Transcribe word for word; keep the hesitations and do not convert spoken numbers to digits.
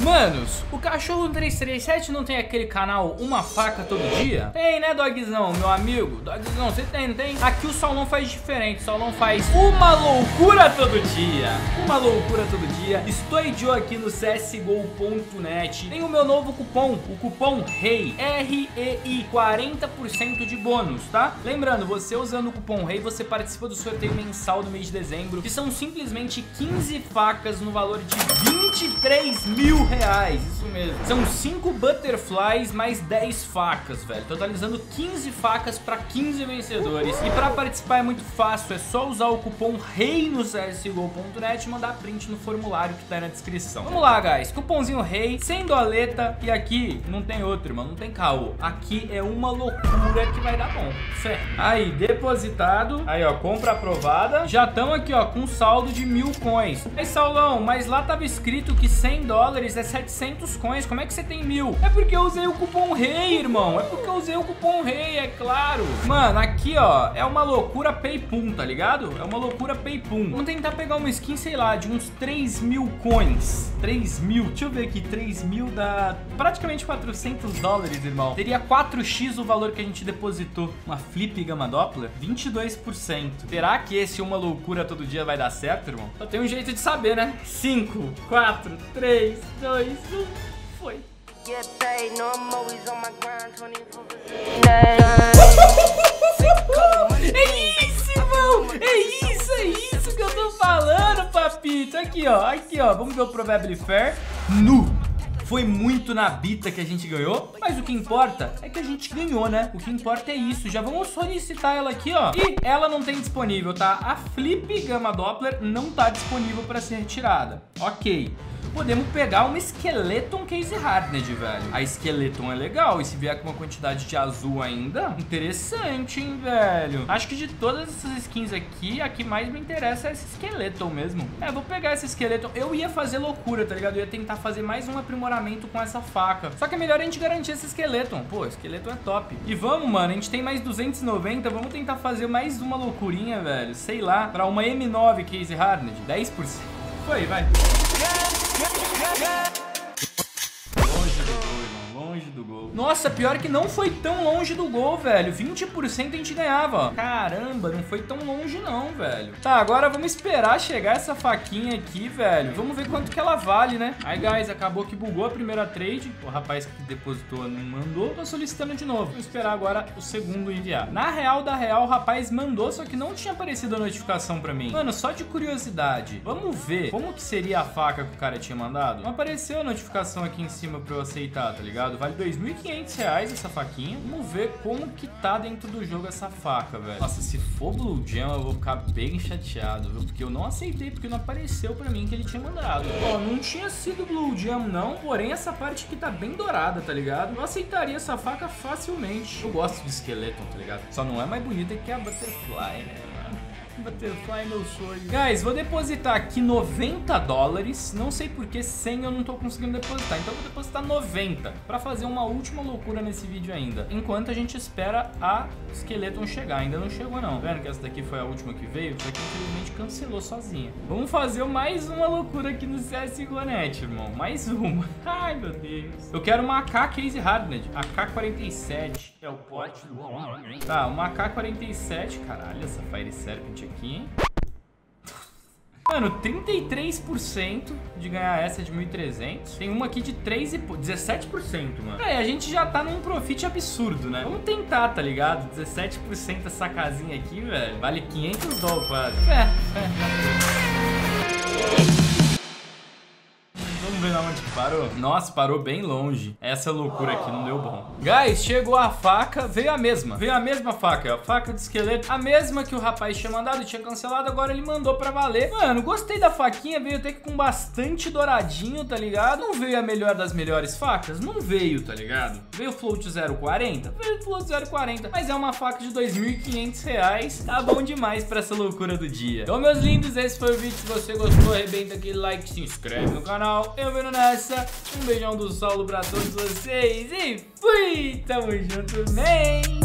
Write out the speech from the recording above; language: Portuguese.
Manos, o Cachorro três três sete não tem aquele canal Uma Faca Todo Dia? Tem, né, Dogzão, meu amigo? Dogzão, você tem, não tem? Aqui o Saulão faz diferente, o Saulão faz uma loucura todo dia. Uma loucura todo dia. Estou eu aqui no C S G O ponto net. Tem o meu novo cupom, o cupom REI, R E I, quarenta por cento de bônus, tá? Lembrando, você usando o cupom REI, você participa do sorteio mensal do mês de dezembro, que são simplesmente quinze facas no valor de vinte e três mil reais, isso mesmo. São cinco butterflies mais dez facas, velho, totalizando quinze facas para quinze vencedores. E para participar é muito fácil, é só usar o cupom REI no C S G O ponto net e mandar print no formulário que tá aí na descrição. Vamos lá, guys, cupomzinho REI, sem doleta, e aqui não tem outro, irmão, não tem caô. Aqui é uma loucura que vai dar bom, fé. Aí, depositado, aí ó, compra aprovada. Já estamos aqui ó, com saldo de mil coins. Aí, Saulão, mas lá tava escrito que cem dólares é setecentos coins, como é que você tem mil? É porque eu usei o cupom REI, irmão, é porque eu usei o cupom REI, é claro. Mano, aqui ó, é uma loucura PayPum, tá ligado? É uma loucura PayPum. Vamos tentar pegar uma skin, sei lá, de uns três mil coins. três mil, deixa eu ver aqui, três mil dá praticamente quatrocentos dólares, irmão. Teria quatro x o valor que a gente depositou. Uma Flip Gamma Doppler, vinte e dois por cento. Será que esse uma loucura todo dia vai dar certo, irmão? Só tem um jeito de saber, né? cinco, quatro, três, dois, um, foi. É isso, irmão! É isso, é isso que eu tô falando, papito. Aqui, ó, aqui, ó. Vamos ver o Probably Fair. Nu! Foi muito na bita que a gente ganhou, mas o que importa é que a gente ganhou, né? O que importa é isso. Já vamos solicitar ela aqui, ó. E ela não tem disponível, tá? A Flip Gamma Doppler não tá disponível para ser retirada. Ok. Podemos pegar uma Skeleton Case Hardened, velho. A Skeleton é legal, e se vier com uma quantidade de azul ainda, interessante, hein, velho. Acho que de todas essas skins aqui, a que mais me interessa é essa Skeleton mesmo. É, vou pegar essa Skeleton. Eu ia fazer loucura, tá ligado? Eu ia tentar fazer mais um aprimoramento com essa faca. Só que é melhor a gente garantir essa Skeleton. Pô, Skeleton é top. E vamos, mano, a gente tem mais duzentos e noventa, vamos tentar fazer mais uma loucurinha, velho. Sei lá, pra uma M nove Case Hardened, dez por cento. Foi, vai. Longe do gol, irmão, longe do gol. Nossa, pior que não foi tão longe do gol, velho. vinte por cento a gente ganhava, ó. Caramba, não foi tão longe não, velho. Tá, agora vamos esperar chegar essa faquinha aqui, velho. Vamos ver quanto que ela vale, né? Aí, guys, acabou que bugou a primeira trade. O rapaz que depositou não mandou. Tô solicitando de novo. Vamos esperar agora o segundo enviar. Na real da real, o rapaz mandou, só que não tinha aparecido a notificação pra mim. Mano, só de curiosidade, vamos ver como que seria a faca que o cara tinha mandado? Não apareceu a notificação aqui em cima pra eu aceitar, tá ligado? Vale dois mil e quinhentos reais essa faquinha. Vamos ver como que tá dentro do jogo essa faca, velho. Nossa, se for Blue Gem, eu vou ficar bem chateado, viu? Porque eu não aceitei, porque não apareceu pra mim que ele tinha mandado. Ó, não tinha sido Blue Gem, não. Porém, essa parte aqui tá bem dourada, tá ligado? Eu aceitaria essa faca facilmente. Eu gosto de Skeleton, tá ligado? Só não é mais bonita que a Butterfly, né? Butterfly, meu sonho. Guys, vou depositar aqui noventa dólares. Não sei porque cem eu não tô conseguindo depositar. Então eu vou depositar noventa pra fazer uma última loucura nesse vídeo ainda. Enquanto a gente espera a Skeleton chegar. Ainda não chegou não. Vendo que essa daqui foi a última que veio? Só que infelizmente cancelou sozinha. Vamos fazer mais uma loucura aqui no C S G O ponto net, irmão. Mais uma. Ai, meu Deus. Eu quero uma A K Case Hardened. A K quarenta e sete. É o pote do homem. Tá, uma A K quarenta e sete. Caralho, essa Fire Serpent aqui, hein? Mano, trinta e três por cento de ganhar essa de mil e trezentos. Tem uma aqui de três e dezessete por cento, mano. É, a gente já tá num profit absurdo, né? Vamos tentar, tá ligado? dezessete por cento essa casinha aqui, velho. Vale quinhentos dólares quase. É, é. Vamos ver onde que parou. Nossa, parou bem longe. Essa loucura aqui não deu bom. Guys, chegou a faca. Veio a mesma. Veio a mesma faca, ó. Faca de esqueleto. A mesma que o rapaz tinha mandado, tinha cancelado. Agora ele mandou pra valer. Mano, gostei da faquinha. Veio até que com bastante douradinho, tá ligado? Não veio a melhor das melhores facas? Não veio, tá ligado? Veio o float zero quarenta? Veio o float zero quarenta. Mas é uma faca de dois mil e quinhentos reais. Tá bom demais pra essa loucura do dia. Então, meus lindos, esse foi o vídeo. Se você gostou, arrebenta aquele like, se inscreve no canal. Eu vendo nessa. Um beijão do Saulo pra todos vocês. E fui! Tamo junto, man!